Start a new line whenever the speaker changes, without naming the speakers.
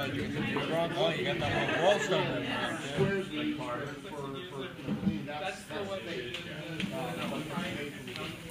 you brought, oh, you got that little wall stone in there.
Squares part for cleaning. That's the one that you